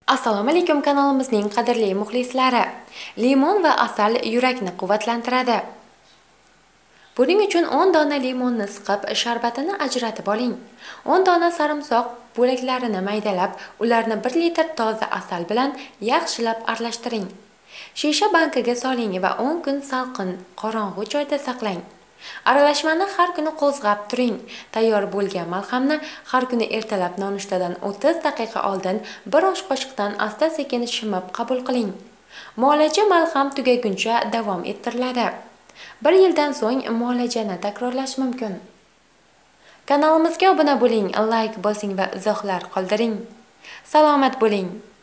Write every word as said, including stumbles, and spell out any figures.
Assalomu alaykum kanalimizning qadrli muxlislari. Limon va asal yurakni quvvatlantiradi. Buning uchun o'n dona limonni siqib, sharbatini ajratib oling. o'n dona sarimsoq bo'laklarini maydalab, ularni bir litr toza asal bilan yaxshilab aralashtiring. Shisha bankaga soling va o'n kun salqin, qorong'u joyda saqlang. Aralashmani har kuni qo'zg'ab turing. Tayyor bo'lgan malhamni har kuni ertalab nonushtadan o'ttiz daqiqa oldin bir osh qoshiqdan asta-sekin shimib qabul qiling. Muolaja malham tugaguncha davom ettiriladi. Bir yildan so'ng muolajani takrorlash mumkin. Kanalimizga obuna bo'ling, like bosing va izohlar qoldiring. Salomat bo'ling.